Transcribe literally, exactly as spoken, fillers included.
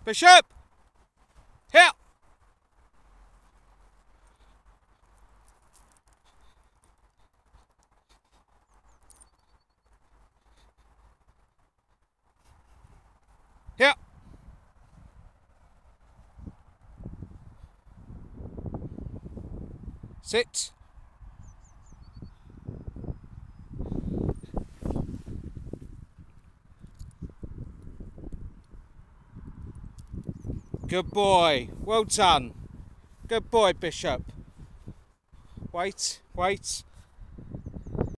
Bishop! Here! Here! Sit! Good boy, well done. Good boy, Bishop. Wait, wait.